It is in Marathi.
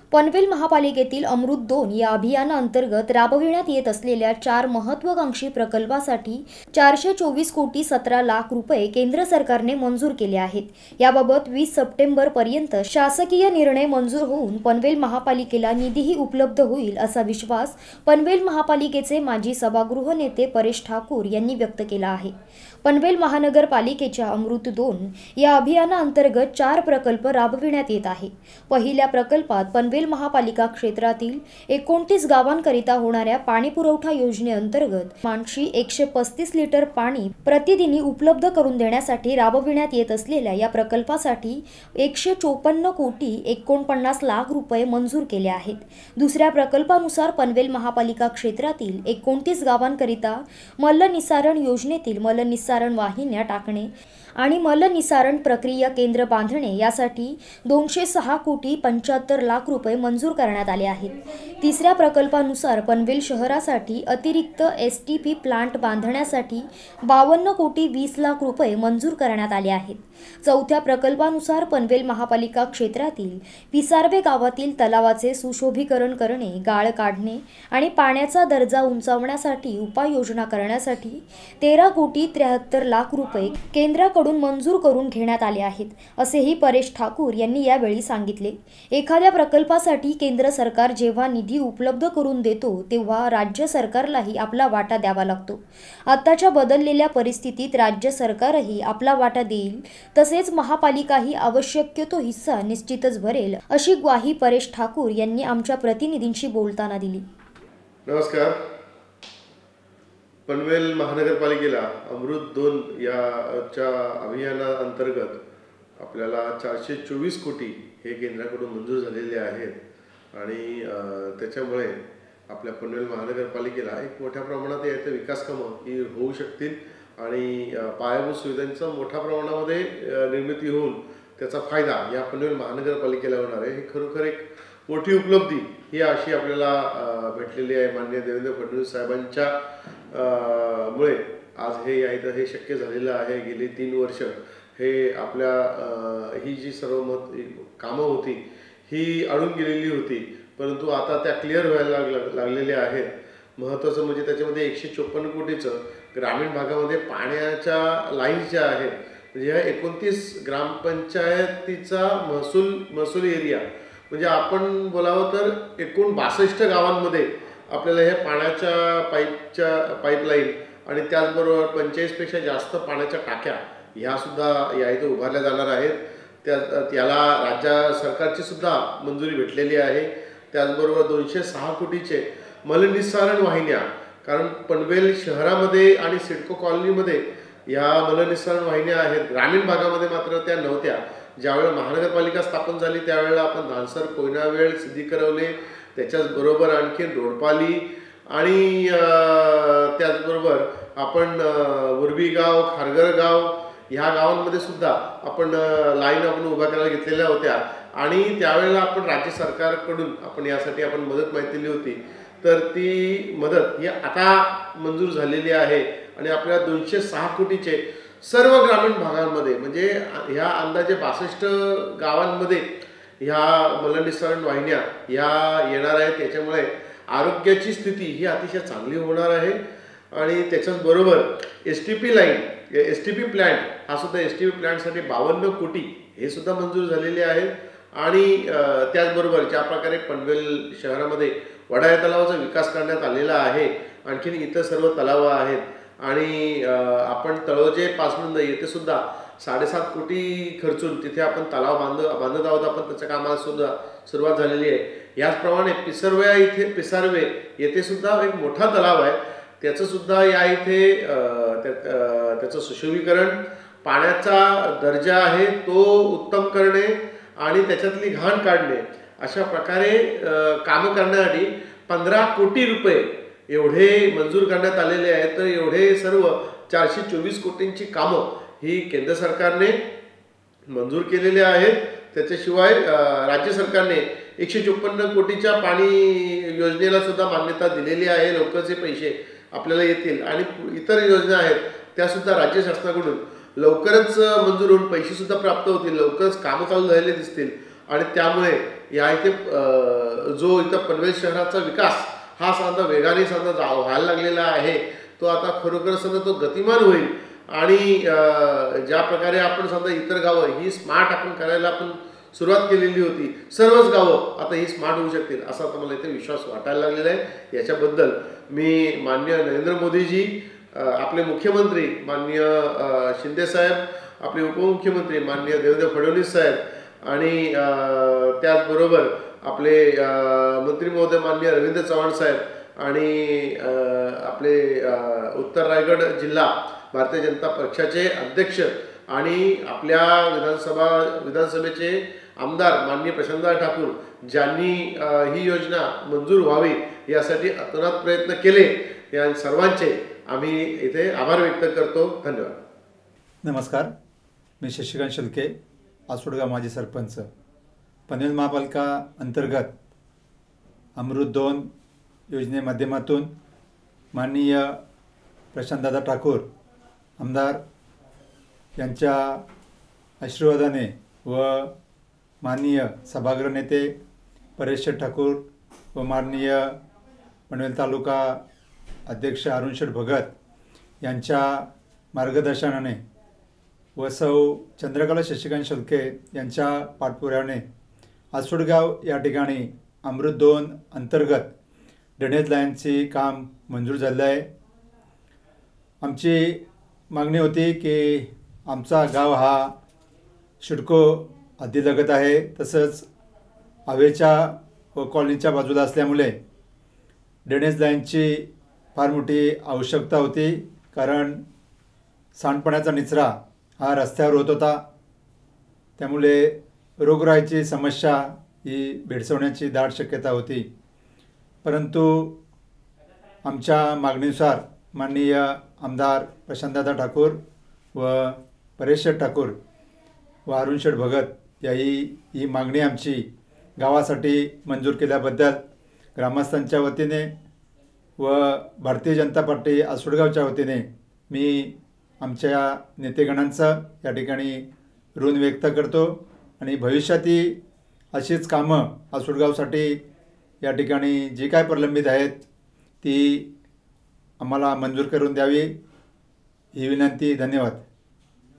पनवेल महापालिकेतील अमृत 2 या अभियानाअंतर्गत राबविण्यात येत असलेल्या 4 महत्त्वाकांक्षी प्रकल्पासाठी 424 कोटी 17 लाख रुपये केंद्र सरकारने मंजूर केले आहेत। याबाबत 20 सप्टेंबर पर्यंत शासकीय निर्णय मंजूर होऊन पनवेल महापालिकेला निधीही उपलब्ध होईल असा विश्वास पनवेल महापालिकेचे माजी सभागृह नेते परेश ठाकूर यांनी व्यक्त केला आहे। पनवेल महानगरपालिकेच्या अमृत 2 या अभियानाअंतर्गत 4 प्रकल्प राबविण्यात येत आहे। पहिल्या प्रकल्पात पनवेल महापालिका क्षेत्रातील 29 गावांकरिता होणाऱ्या पाणी पुरवठा योजनेअंतर्गत मानशी 135 लिटर पाणी प्रतिदिनी उपलब्ध करून देण्यासाठी राबविण्यात येत असलेल्या या प्रकल्पासाठी 154 कोटी 49 लाख रुपये मंजूर केले आहेत। दुसऱ्या प्रकल्पानुसार पनवेल महापालिका क्षेत्रातील 29 गावांकरिता मलनिस्सारण योजनेतील मलनिस्सारण वाहिन्या टाकणे आणि मलनिस्सारण प्रक्रिया केंद्र बांधणे यासाठी 206 कोटी 75 लाख रुपये मंजूर करण्यात आले आहेत। तिसऱ्या प्रकल्पानुसार पनवेल शहरासाठी अतिरिक्त एसटीपी प्लांट बांधण्यासाठी 52 कोटी 20 लाख रुपये मंजूर करण्यात आले आहेत। चौथ्या प्रकल्पानुसार पनवेल महापालिका क्षेत्रातील पिसारवे गावातील तलावाचे सुशोभीकरण करणे, गाळ काढणे आणि पाण्याचा दर्जा उंचावण्यासाठी उपाययोजना करण्यासाठी 13 कोटी 73 लाख रुपये केंद्राकडून मंजूर करून घेण्यात आले आहेत, असेही परेश ठाकूर यांनी यावेळी सांगितले। एखाद्या प्रकल्पासाठी केंद्र सरकार जेव्हा निधी उपलब्ध करून देतो तेव्हा राज्य सरकारलाही आपला वाटा द्यावा लागतो। आताच्या बदललेल्या परिस्थितीत राज्य सरकारही आपला वाटा देईल, तसेच महापालिकाही आवश्यक तो हिस्सा निश्चितच भरेल, अशी ग्वाही परेश ठाकूर यांनी आमच्या प्रतिनिधींशी बोलताना दिली। नमस्कार। पनवेल महानगरपालिकेला अमृत 2 याच्या अभियानाअंतर्गत आपल्याला 424 कोटी हे केंद्राकडून मंजूर झालेले आहेत आणि त्याच्यामुळे आपल्या पनवेल महानगरपालिकेला एक मोठ्या प्रमाणात याचे विकास कामं ही होऊ शकतील आणि पायाभूत सुविधांचा मोठ्या प्रमाणामध्ये निर्मिती होऊन त्याचा फायदा या पनवेल महानगरपालिकेला होणार आहे। ही खरोखर एक मोठी उपलब्धी ही अशी आपल्याला भेटलेली आहे। माननीय देवेंद्र फडणवीस साहेबांच्या मुळे आज हे शक्य झालेलं आहे। गेली 3 वर्ष हे आपल्या ही जी सर्व कामं होती ही अडून गेलेली होती, परंतु आता त्या क्लिअर व्हायला लागलेल्या आहेत। महत्त्वाचं म्हणजे त्याच्यामध्ये 154 कोटीचं ग्रामीण भागामध्ये पाण्याच्या लाईन्स ज्या आहेत, म्हणजे ह्या 29 ग्रामपंचायतीचा महसूल एरिया, म्हणजे आपण बोलावं तर एकूण 62 गावांमध्ये आपल्याला हे पाण्याच्या पाईपलाईन आणि त्याचबरोबर 45 पेक्षा जास्त पाण्याच्या टाक्या ह्या सुद्धा या इथे उभारल्या जाणार आहेत। त्याला राज्य सरकारची सुद्धा मंजुरी भेटलेली आहे। त्याचबरोबर 206 कोटीचे मलनिस्सारण वाहिन्या, कारण पनवेल शहरामध्ये आणि सिडको कॉलनीमध्ये या मलनिस्सारण वाहिन्या आहेत, ग्रामीण भागामध्ये मात्र त्या नव्हत्या। ज्यावेळेला महानगरपालिका स्थापन झाली त्यावेळेला आपण धानसर, कोयनावेळ, सिद्धिकरवले, त्याच्याचबरोबर आणखी रोडपाली आणि त्याचबरोबर आपण उर्बीगाव, खारघरगाव ह्या गावांमध्ये सुद्धा आपण लाईन उभ्या करायला घेतलेल्या होत्या आणि त्यावेळेला आपण राज्य सरकारकडून आपण यासाठी मदत मागितलेली होती, तर ती मदत ही आता मंजूर झालेली आहे आणि आपल्या 206 कोटीचे सर्व ग्रामीण भागांमध्ये म्हणजे ह्या अंदाजे 62 गावांमध्ये ह्या मलनिस्सारण वाहिन्या ह्या येणार आहेत। त्याच्यामुळे आरोग्याची स्थिती ही अतिशय चांगली होणार आहे आणि त्याच्याच बरोबर एसटीपी लाईन, एसटीपी प्लांट हा सुद्धा एसटीपी प्लांटसाठी 52 कोटी हे सुद्धा मंजूर झालेले आहेत आणि त्याचबरोबर ज्या प्रकारे पनवेल शहरामध्ये वडाळ्या तलावाचा विकास करण्यात आलेला आहे, आणखीन इतर सर्व तलाव आहेत आणि आपण तळोजे पाचनंद येथे सुद्धा 7.5 कोटी खर्चून तिथे आपण तलाव बांधत आहोत। आपण त्याच्या कामाला सुद्धा सुरुवात झालेली आहे। याचप्रमाणे पिसारवे येथे सुद्धा एक मोठा तलाव आहे, त्याचं सुद्धा या इथे त्याचं सुशोभीकरण, पाण्याचा दर्जा आहे तो उत्तम करणे आणि त्याच्यातली घाण काढणे अशा प्रकारे कामं करण्यासाठी 15 कोटी रुपये एवढे मंजूर करण्यात आलेले आहेत। तर एवढे सर्व 424 कोटींची कामं ही केंद्र सरकारने मंजूर केलेले आहेत। त्याच्याशिवाय राज्य सरकारने 154 कोटीच्या पाणी योजनेला सुद्धा मान्यता दिलेली आहे। लवकरचे पैसे आपल्याला येतील आणि इतर योजना आहेत त्या सुद्धा राज्य शासनाकडून लवकरच मंजूर होऊन पैसे सुद्धा प्राप्त होतील, लवकरच कामं चालू झालेले दिसतील आणि त्यामुळे या इथे जो इथं पनवेल शहराचा विकास हा समजा वेगाने समजा व्हायला लागलेला आहे, तो आता खरोखर समजा तो गतिमान होईल आणि ज्या प्रकारे आपण समजा इतर गावं ही स्मार्ट आपण करायला आपण सुरुवात केलेली होती, सर्वच गावं आता ही स्मार्ट होऊ शकतील असा आता मला इथे विश्वास वाटायला लागलेला आहे। याच्याबद्दल मी माननीय नरेंद्र मोदीजी, आपले मुख्यमंत्री माननीय शिंदेसाहेब, आपले उपमुख्यमंत्री माननीय देवेंद्र फडणवीस साहेब आणि त्याचबरोबर आपले मंत्री महोदय माननीय रवींद्र चव्हाण साहेब आणि आपले उत्तर रायगड जिल्हा भारतीय जनता पक्षाचे अध्यक्ष आणि आपल्या विधानसभेचे आमदार माननीय प्रशांतदादा ठाकूर, ज्यांनी ही योजना मंजूर व्हावी यासाठी अतोनात प्रयत्न केले, या सर्वांचे आम्ही इथे आभार व्यक्त करतो। धन्यवाद। नमस्कार, मी शशिकांत शेळके, आसोडगाव माजी सरपंच। पनवेल महापालिका अंतर्गत अमृत 2 योजने माध्यमातून माननीय प्रशांतदादा ठाकूर आमदार यांच्या आशीर्वादाने व माननीय सभागृह नेते परेश ठाकूर व माननीय पनवेल तालुका अध्यक्ष अरुण शेठ भगत यांच्या मार्गदर्शनाने व सौ चंद्रकला शशिकांत शेळके यांच्या पाठपुराव्याने आसोडगाव या ठिकाणी अमृत 2 अंतर्गत ड्रेनेज लाईनचे काम मंजूर झाले आहे। आमची मागणी होती की आमचा गाव हा सिडको हद्दीलगत आहे, तसंच हवेच्या व कॉलनीच्या बाजूला असल्यामुळे ड्रेनेज लाईनची फार मोठी आवश्यकता होती, कारण सांडपाण्याचा निचरा हा रस्त्यावर होत होता, त्यामुळे रोगराईची समस्या ही भेडसावण्याची दाट शक्यता होती। परंतु आमच्या मागणीनुसार माननीय आमदार प्रशांतदादा ठाकूर व परेश ठाकूर व अरुण शेठ भगत ही मागणी आमची गावासाठी मंजूर केल्याबद्दल ग्रामस्थांच्या वतीने व भारतीय जनता पार्टी आसोडगावच्या वतीने मी आमच्या नेतेगणांचं या ठिकाणी ऋण व्यक्त करतो आणि भविष्यातही अशीच कामं आसोडगावसाठी या ठिकाणी जी काय प्रलंबित आहेत ती आम्हाला मंजूर करून द्यावी ही विनंती। धन्यवाद।